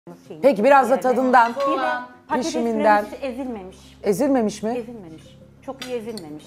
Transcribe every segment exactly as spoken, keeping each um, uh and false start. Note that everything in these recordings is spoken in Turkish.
Şeyi, Peki biraz da yani. tadından, Soğan, pişiminden. patates ezilmemiş. Ezilmemiş mi? Ezilmemiş. Çok iyi ezilmemiş.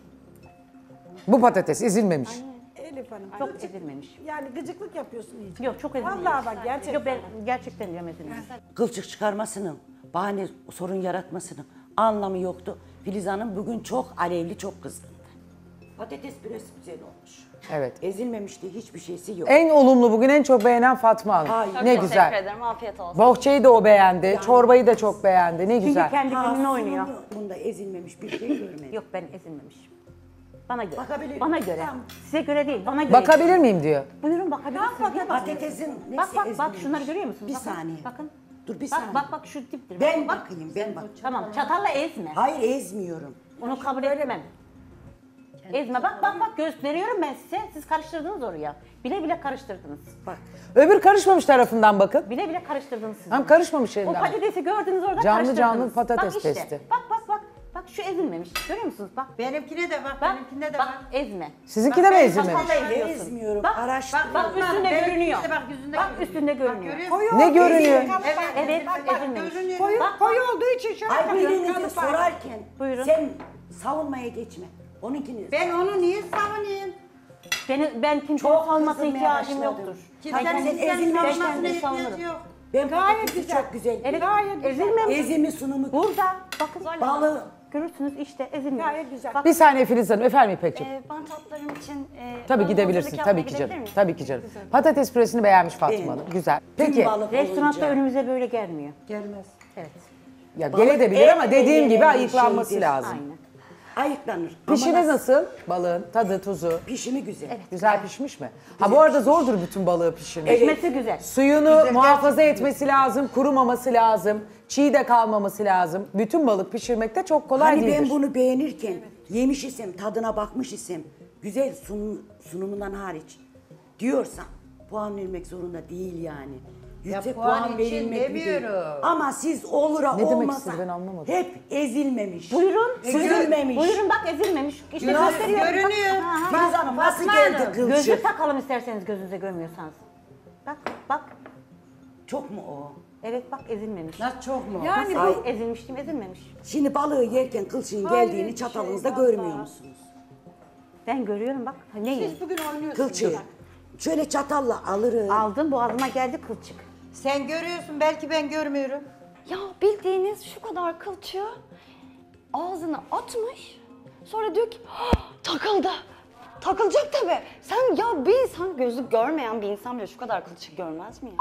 Bu patates ezilmemiş. Elif Hanım. Çok gıcık- ezilmemiş. Yani gıcıklık yapıyorsun iyice. Yok çok ezilmemiş. Vallahi bak gerçekten. Yok ben gerçekten diyorum ezilmemiş. Kılçık çıkarmasının, bahane sorun yaratmasının anlamı yoktu. Filiz Hanım bugün çok alevli, çok kızgındı. Patates püresi güzel olmuş. Evet. Ezilmemişti, hiçbir şeysi yok. En olumlu bugün en çok beğenen Fatma Hanım. Hayır. Ne Çok Teşekkür güzel. ederim. Afiyet olsun. Bohçayı da o beğendi, çorbayı da çok beğendi. Ne Çünkü güzel. kendi Ha, gününü oynuyor. sunumu Bunda ezilmemiş bir şey görmedim. Yok ben ezilmemiş. Bana göre. Bakabilir Bana miyim? göre. Tamam. Size göre değil, bana göre. Bakabilir miyim diyor. Buyurun bakabilirsiniz. Niye bakmıyorsunuz? Patatesin nesi Bak bak bak ezilmemiş? şunları görüyor musunuz? Bir Bakın, saniye. Bakın. Dur bir Bak saniye. bak bak şu diptir. Ben bak, bakayım, ben bak. Tamam çatalla ezme. Hayır ezmiyorum. Onu kabul etmem. Ezme bak bak bak gösteriyorum ben size. Siz karıştırdınız oraya. Bile bile karıştırdınız. Bak. Öbür karışmamış tarafından bakın. Bile bile karıştırdınız siz. Hem karışmamış O elinden. patatesi gördünüz orada Canlı karıştırdınız. canlı patates bak işte, testi. Bak bak bak. Bak şu ezilmemiş. Görüyor musunuz? Bak. Benimkine de bak, Bak, benimkinde de bak var. ezme. Sizinki Bak, de mi ben ezilmemiş? çatalla eziyorsun. Ezmiyorum, Bak, araştırıyorum. Bak, bak üstünde Benimkinde görünüyor. de bak, yüzünde Bak görünüyor. üstünde Bak, görünüyor. görüyor Koyu Ne olduğu görünüyor? için kalıp var. Evet, Bak, bak, ezilmemiş. görünüyor. Koyu, Bak, koyu olduğu için şöyle Ay bakıyorum, birinizi kalıp var. sorarken Buyurun. sen savunmaya geçme. Onunkini Ben onu niye savunayım? Beni, ben kimsenin Çok savunmasına kızılmaya ihtiyacım başladım. yoktur. Kimsenin Ay, kimsenin ezilmemiş ben savunmasına kendimi ihtiyacı savunurum. yok. ben Gayet patatesi güzel. çok güzel. Evet, Gayet güzel. ezilmemiş. Ezimi sunumu Burada, bakın. balığı. Görürsünüz işte ezilmemiş. Gayet güzel. Bak, Bir saniye Filiz Hanım, efendim İpekciğim. Ee, ben tatlarım için... E, Tabii ben gidebilirsin, hazırlık tabii yapmaya ki canım. gidebilir miyim? Tabii ki canım. Patates püresini beğenmiş Fatma Beğendim. Hanım. Güzel. Tüm Peki, balık restoranda olunca- önümüze böyle gelmiyor. Gelmez. Evet. ya Balık gelebilir en ama dediğim gibi beğenilen ayıklanması şeydir. lazım. Aynen. Ayıklanır. Ama Pişimi nasıl- nasıl? Balığın tadı, tuzu. Pişimi güzel. Güzel pişmiş mi? Ha bu arada zordur bütün balığı pişirmek. Pişmesi güzel. Suyunu muhafaza etmesi lazım, kurumaması lazım, çiğ de kalmaması lazım. Bütün balık pişirmek de çok kolay Hani değildir. ben bunu beğenirken yemiş isem, tadına bakmış isem, güzel sunum, sunumundan hariç diyorsan puan vermek zorunda değil yani. Yüksek puan puan, için verilmek bir değil. demiyorum. Ama siz olura Ne demek olmasa istedi ben anlamadım. hep ezilmemiş. Buyurun. Süzülmemiş. Buyurun bak ezilmemiş. İşte Görünüyor, gösteriyorum. görünüyor. Ha, ha, Filiz bak. Hanım nasıl Fatma geldi Hanım, kılçık? Gözlük takalım isterseniz gözünüze görmüyorsanız. Bak bak. Çok mu o? Evet bak ezilmemiş. Nasıl çok mu? Yani Nasıl bu ezilmiş diyeyim ezilmemiş. Şimdi balığı yerken kılçığın Hayır, geldiğini şey, çatalınızda vallahi. görmüyor musunuz? Ben görüyorum bak. Ha, Neyi? Siz bugün oynuyorsunuz. Kılçığı. Şöyle çatalla alırım. Aldım boğazıma geldi kılçık. Sen görüyorsun, belki ben görmüyorum. Ya bildiğiniz şu kadar kılçığı ağzına atmış. Sonra diyor ki "Ah, takıldı. Takılacak tabii. Sen ya bir insan gözü görmeyen bir insan bile şu kadar kılçık görmez mi ya?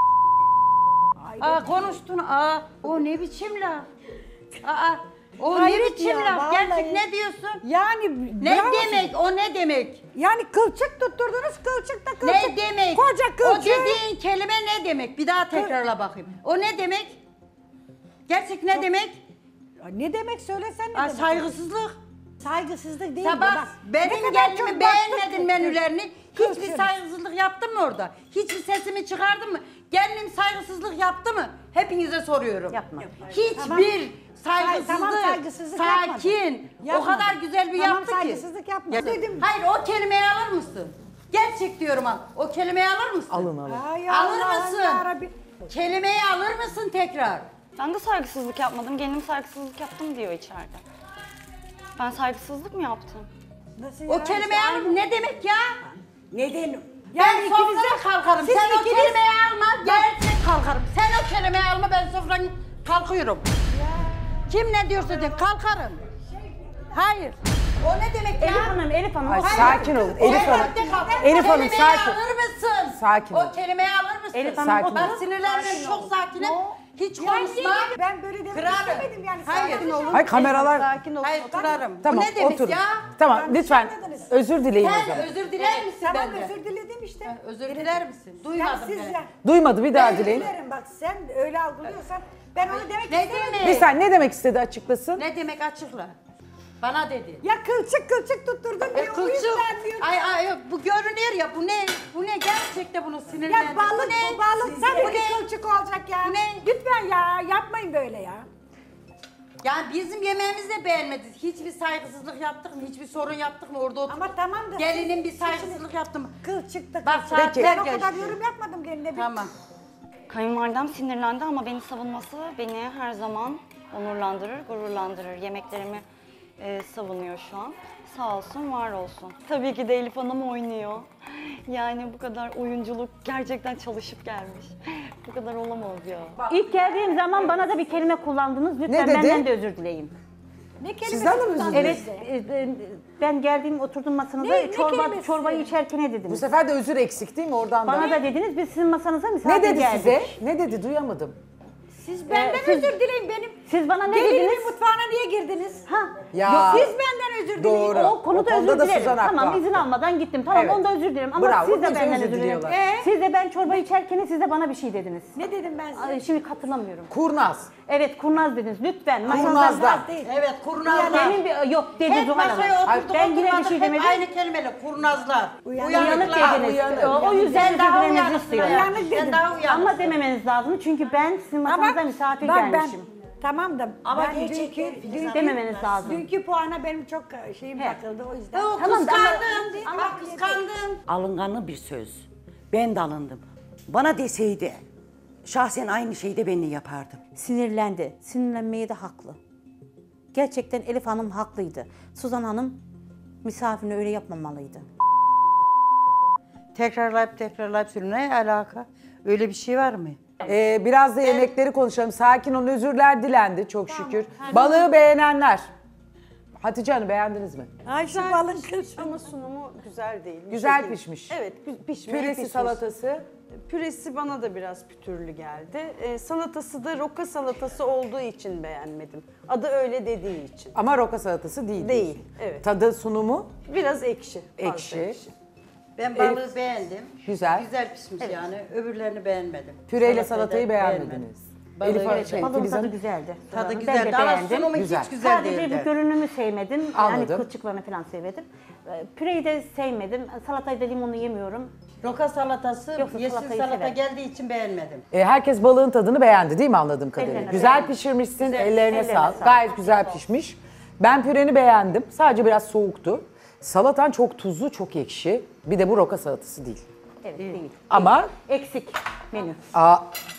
Aa konuştun, aa o ne biçim laf? Aa o Hayret ne biçim ya, laf? vallahi. Gerçek ne diyorsun? yani Ne bravo. demek, o ne demek? Yani kılçık tutturdunuz, kılçık da kılçık. Ne demek? Koca O kılçık. dediğin kelime ne demek? Bir daha tekrarla bakayım. O ne demek? Gerçek ne demek? Ne demek söylesen ne Aa, demek? saygısızlık. Saygısızlık değil bu Sabah bak. Ne benim kadar çok gelinimi baktık beğenmedin ki. menülerini. Hiçbir Kılçığınız. saygısızlık yaptın mı orada? Hiçbir sesimi çıkardın mı? Gelinim saygısızlık yaptı mı? Hepinize soruyorum. Yapma. Hiçbir Tamam. saygısızlık, Tamam, saygısızlık sakin, o Yapmadım. kadar güzel bir Tamam, yaptı ki. saygısızlık yapmadım. Dedim. Hayır o kelimeyi alır mısın? Gerçek diyorum al. O kelimeyi alır mısın? Alın alın. Ay Alır Allah'ım mısın? yarabbim. Kelimeyi alır mısın tekrar? Ben de saygısızlık yapmadım. Gelinim saygısızlık yaptım diyor içeride. Ben saygısızlık mı yaptım? Nasıl O ya? kelimeyi alır mı? Ne demek ya? Neden? Ben Yani sofraya ikinize- kalkarım. siz Sen o ikiniz- kelimeyi alma, gerçek kalkarım. Sen o kelimeyi alma, ben sofradan kalkıyorum. Kim ne diyorsa de kalkarım. Hayır. O ne demek ya? Elif Hanım, Elif Hanım. Ay, o- sakin olun. Elif Hanım. Elbette kalkarım. Elif Hanım, Kelimeyi sakin. alır mısın? Sakin O olun. kelimeyi alır mısın? Elif Hanım, Sakin o- Ben sinirlendim, çok sakinim. Hiç konuşma. Ben böyle demek Kırarım. istemedim yani. Hayır. Sakin olun. Hayır kameralar. Sakin olun. Hayır kırarım. Tamam Bu ne demek oturun. ya? Tamam Yanlış lütfen anladınız. özür dileyin o Sen zaman. özür diler misin Tamam benden? özür diledim işte. Özür diler misin? Yani Duymadım siz ben. ya. Duymadı bir daha Özür dileyin. dilerim bak sen öyle algılıyorsan ben onu demek Ne istemedim. demek? Bir saniye ne demek istedi açıklasın? Ne demek açıkla? Bana dedi. Ya kılçık kılçık tutturdun E, diyor. O kılçık. yüzden diyor. Ay ay yok, bu görünüyor ya, bu ne? Bu ne gerçekten bunu sinirlendim. Ya balık bu ne? bu balık Siz- tabii bu ki ne? kılçık olacak ya. Bu ne? Lütfen ya yapmayın böyle ya. Yani bizim yemeğimizi de beğenmediniz. Hiçbir saygısızlık yaptık mı? Hiçbir sorun yaptık mı? Orada oturup Ama tamam da. gelinin bir saygısızlık yaptı mı? Kılçık da Bak, kılçık. saatler Ben o kadar geçti. yorum yapmadım geline. Bir- Tamam. Kayınvalidem sinirlendi ama beni savunması beni her zaman onurlandırır, gururlandırır. Yemeklerimi e, savunuyor şu an. Sağ olsun, var olsun. Tabii ki de Elif Hanım oynuyor. Yani bu kadar oyunculuk gerçekten çalışıp gelmiş. Bu kadar olamaz ya. İlk geldiğim zaman bana da bir kelime kullandınız. Lütfen dedi? benden de özür dileyin. Ne kelimesi Sizden de mi özür kullandın Evet, bize? e, e, ben geldiğim oturdum masanıza Ne- ne çorba kelimesi? çorbayı içerken ne Bu dediniz? sefer de özür eksik değil mi oradan da? Bana da dediniz biz sizin masanıza misafir Ne dedi geldik. size? Ne dedi duyamadım. Siz benden Ee, siz- özür dileyin benim. Siz bana ne Gelinimin dediniz? mutfağına niye girdiniz? Ha. Ya. Siz benden özür dileyin. Doğru. O konuda O konuda özür da dilerim. Suzan haklı. Tamam izin almadan gittim. Tamam Evet. onda özür dilerim ama Bravo, siz de bize benden özür özür dilerim. diliyorlar. Ee? Siz de ben çorba içerken siz de bana bir şey dediniz. Ne dedim ben size? Ay, şimdi hatırlamıyorum. Kurnaz. Evet kurnaz dediniz lütfen. Kurnazdan. Değil. Evet kurnazlar. Yani benim bir yok dedi Hep Zuhal masaya Hanım. oturduk Ben yine bir oturmadık, şey hep demedim. aynı kelimeyle kurnazlar. Uyanık. Uyanık Uyanıklar. dediniz. uyanık. O, o yüzden Sen özür daha dilemenizi uyanıksın istiyorum. hayatım. Uyanık Sen dedim. daha uyanıksın. Ama dememeniz lazım çünkü ben sizin Ama masanıza misafir bak gelmişim. ben tamam da Ama ben gerçek dünkü, Filiz dünkü, Dememeniz lazım. dünkü puana benim çok şeyim He. takıldı o yüzden. Yok, Tamam, kıskandın. ama- Bak kıskandın. Alınganlı bir söz. Ben de alındım. Bana deseydi şahsen aynı şeyi de ben de yapardım. Sinirlendi. Sinirlenmeye de haklı. Gerçekten Elif Hanım haklıydı. Suzan Hanım misafirini öyle yapmamalıydı. Tekrarlayıp tekrarlayıp sürün. Ne alaka? Öyle bir şey var mı? Ee, biraz da yemekleri konuşalım. Sakin olun, özürler dilendi çok şükür. Balığı beğenenler. Hatice Hanım beğendiniz mi? Ay şu balın kız. Ama sunumu güzel değil. Bu Güzel şekilde- pişmiş. Evet, pü- pişmiş. Püresi, pişmiş. salatası. Püresi bana da biraz pütürlü geldi. Ee, salatası da roka salatası olduğu için beğenmedim. Adı öyle dediği için. Ama roka salatası değil. Değil, diyorsun. evet. Tadı, sunumu Biraz ekşi. fazla ekşi. Ben balığı beğendim. Güzel. Güzel pişmiş yani. Öbürlerini beğenmedim. Püreyle Salatayı da salatayı beğenmedim. beğenmediniz. Balığı Elif Hanım, evet, şey, Balığın Filiz tadı Hanım. güzeldi. Tadı Ben güzel. de Daha beğendim. sunumu Güzel. hiç güzel Sadece değildi. bu görünümü sevmedim. Anladım. Yani kılçıklarını falan sevmedim. Ee, Püreyi de sevmedim. Salatayı da limonlu yemiyorum. Roka salatası, Yoksa yeşil salatayı salata severim. geldiği için beğenmedim. E, herkes balığın tadını beğendi değil mi anladığım kadarıyla? Ellerine Güzel beğendim. pişirmişsin, Güzel, ellerine, ellerine sağlık. sağlık. Gayet güzel pişmiş. Ben püreni beğendim. Sadece biraz soğuktu. Salatan çok tuzlu, çok ekşi. Bir de bu roka salatası değil. Evet değil. Ama Eksik menü. aa,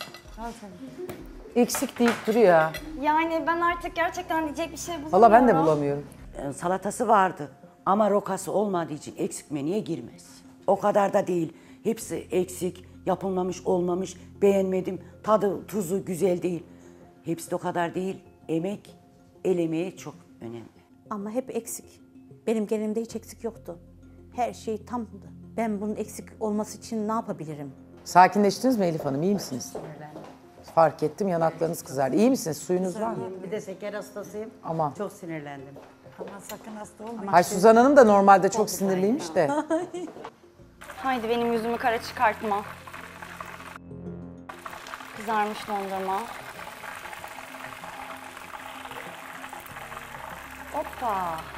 eksik deyip duruyor ya. Yani ben artık gerçekten diyecek bir şey bulamıyorum. Valla ben de bulamıyorum. Ee, Salatası vardı ama rokası olmadığı için eksik menüye girmez. O kadar da değil. Hepsi eksik, yapılmamış, olmamış, beğenmedim. Tadı, tuzu güzel değil. Hepsi de o kadar değil. Emek, el emeği çok önemli. Ama hep eksik. Benim gelinimde hiç eksik yoktu. Her şey tamdı. Ben bunun eksik olması için ne yapabilirim? Sakinleştiniz mi Elif Hanım? İyi misiniz? Fark ettim yanaklarınız kızardı. İyi misiniz? Suyunuz var mı? Bir de şeker hastasıyım. Aman. Çok sinirlendim. Aman sakın hasta olmayın. Ay Suzan Hanım da normalde çok sinirliymiş de. Haydi benim yüzümü kara çıkartma. Kızarmış dondurma. Hoppa.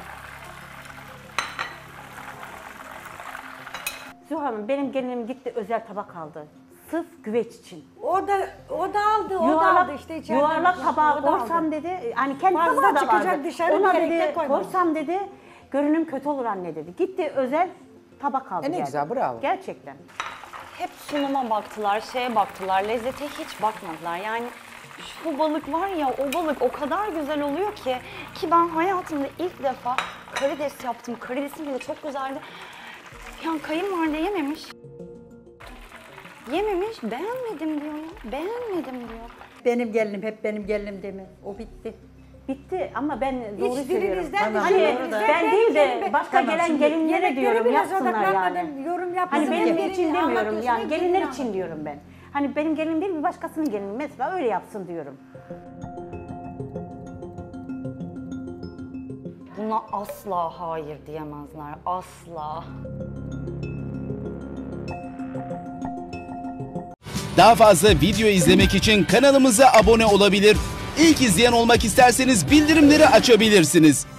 Zuhal Hanım benim gelinim gitti özel tabak aldı. Sırf güveç için. O da o da aldı, o da Yuvarlak, aldı işte içeride. yuvarlak tabağı O da aldı. koysam dedi. Hani kendi Fazla tabağı da çıkacak vardı. dışarı Ona diyerekten dedi koymadı. koysam dedi görünüm kötü olur anne dedi. Gitti özel tabak aldı. E ne geldi. güzel, bravo. Gerçekten. Hep sunuma baktılar, şeye baktılar, lezzete hiç bakmadılar. Yani şu balık var ya, o balık o kadar güzel oluyor ki ki ben hayatımda ilk defa karides yaptım. Karidesim bile çok güzeldi. Yani kayınvalide yememiş. Yememiş, beğenmedim diyor ya, beğenmedim diyor. Benim gelinim hep benim gelinim deme. O bitti. Bitti ama ben doğru Hiç söylüyorum. birinizden de Hani birinizden ben benim değil de gelime- başka Tamam, gelen şimdi gelinlere Yemekleri diyorum biraz yapsınlar odaklanmadım, yani. yorum yapmadım. Hani benim Gelini için demiyorum anlatıyorsun, yani hep gelinler gelini için diyorum ben. Hani benim gelinim değil bir başkasının gelini mesela öyle yapsın diyorum. Buna asla hayır diyemezler, asla. Daha fazla video izlemek için kanalımıza abone olabilir. İlk izleyen olmak isterseniz bildirimleri açabilirsiniz.